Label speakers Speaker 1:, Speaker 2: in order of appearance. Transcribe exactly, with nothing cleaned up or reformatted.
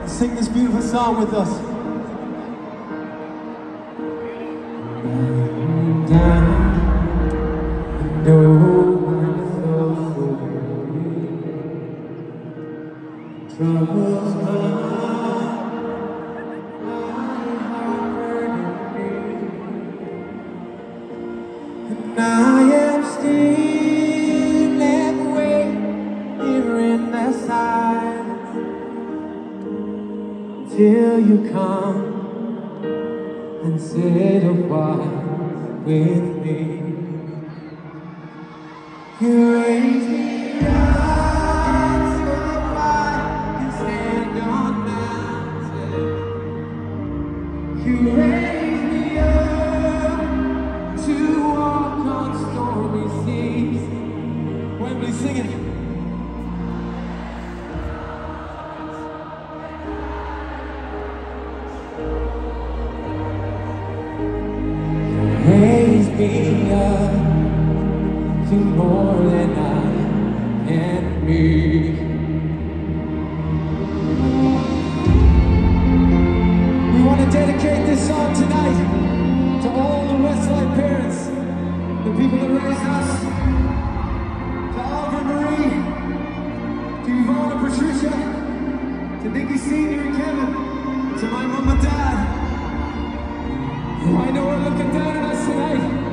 Speaker 1: Sing this beautiful song with us. Down, troubles come, and I am still left waiting here in the silence till you come and sit a while with me. You raise me up so I can stand on mountains. You raise me up to walk on stormy seas. Wembley, sing it. You raise me up to more than I can be. We want to dedicate this song tonight to all the Westside parents, the people that raised us, to Oliver Marie, to Yvonne and Patricia, to Nikki Senior and Kevin, to my mom and dad, who I know are looking down at us tonight.